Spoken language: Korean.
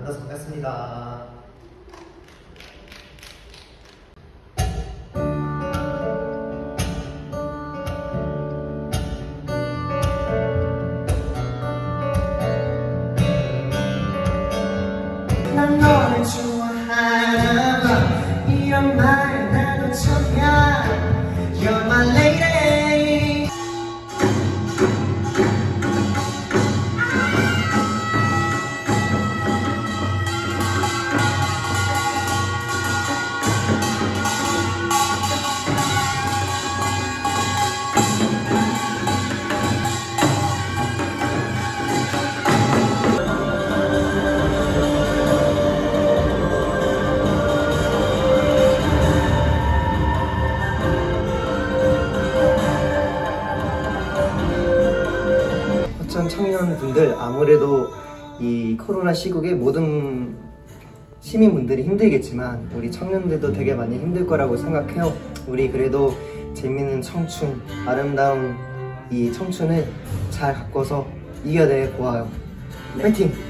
만나서 반갑습니다. 난 너를 좋아하나 봐. 이런 말 나도 처음이야. You're my lady. 청년분들, 아무래도 이 코로나 시국에 모든 시민분들이 힘들겠지만 우리 청년들도 되게 많이 힘들 거라고 생각해요. 우리 그래도 재밌는 청춘, 아름다운 이 청춘을 잘 가꿔서 이겨내 보아요. 파이팅!